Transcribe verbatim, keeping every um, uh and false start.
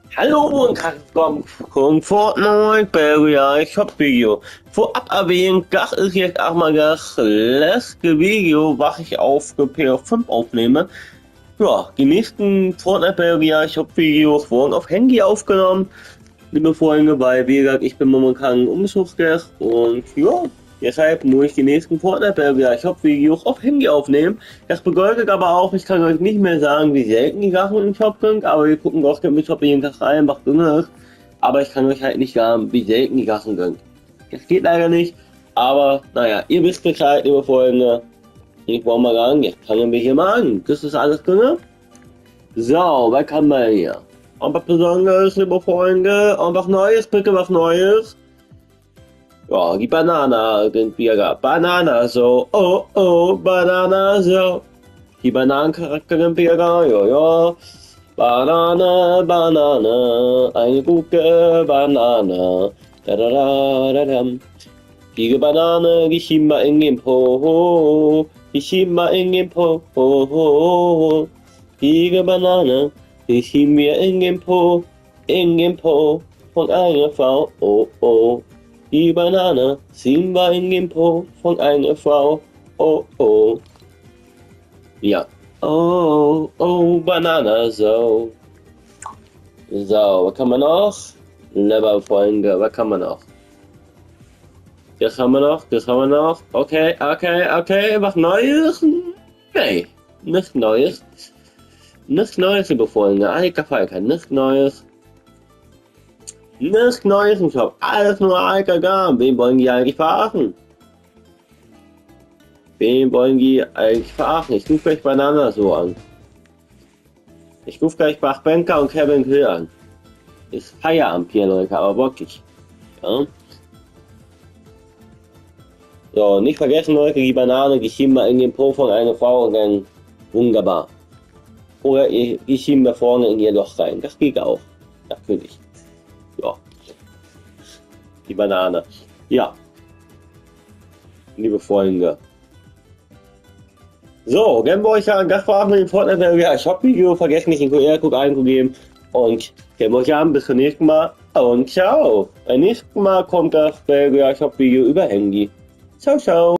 Hallo und herzlich willkommen zum Fortnite Barrier Shop Video. Vorab erwähnt, das ist jetzt auch mal das letzte Video, was ich auf P S fünf aufnehme. Ja, die nächsten Fortnite Barrier Shop Videos wurden auf Handy aufgenommen, liebe Freunde, weil wie gesagt, ich bin momentan Umzugsgast und ja, deshalb muss ich die nächsten Fortnite Barrier Shop Videos auf Handy aufnehmen. Das bedeutet aber auch, ich kann euch nicht mehr sagen, wie selten die Sachen im Shop sind, aber wir gucken doch im Shop jeden Tag rein, was drin ist. Aber ich kann euch halt nicht sagen, wie selten die Sachen sind. Das geht leider nicht, aber naja, ihr wisst Bescheid, liebe Freunde. Ich wollte mal sagen, jetzt fangen wir hier mal an. Das ist alles drin. So, was kann man hier? Und was Besonderes, liebe Freunde? Und was Neues, bitte was Neues. Ja, die Banane sind wieder Banana so, oh oh, Banana so. Die Bananencharakter sind wieder, ja, ja. Banane, Banane, eine gute Banane. Da, da, da, da, da. Die Banane, die schieben wir in den Po. Die schieben wir in den Po. Die Banane, die schieben wir in den Po. In den Po von einer Frau, oh oh. Die Banane ziehen wir in den Po von einer Frau. Oh oh. Ja. Oh oh, Banane so. So, was kann man noch? Lieber Freunde, was kann man noch? Das haben wir noch, das haben wir noch. Okay, okay, okay, was Neues? Nee, nichts Neues. Nichts Neues, liebe Freunde. Alter Falter, nichts Neues. Nichts Neues im Shop, alles nur alter Garn. Wen wollen die eigentlich verarschen? Wen wollen die eigentlich verarschen? Ich rufe gleich Banana so an. Ich rufe gleich Bach Banker und Kevin Hill an. Ist Feierabend hier, Leute, aber wirklich. Ja. So, nicht vergessen, Leute, die Banane, die schieben wir in den Po von einer Frau und dann wunderbar. Oder die schieben wir vorne in ihr Loch rein. Das geht auch. Natürlich. Ja. Die Banane. Ja. Liebe Freunde. So, wenn wir euch sagen, das war mit dem Fortnite Shop Video. Vergesst nicht den Q R-Code einzugeben. Und wenn wir euch haben, bis zum nächsten Mal. Und ciao. Beim nächsten Mal kommt das Shop Video über Handy. Ciao, ciao.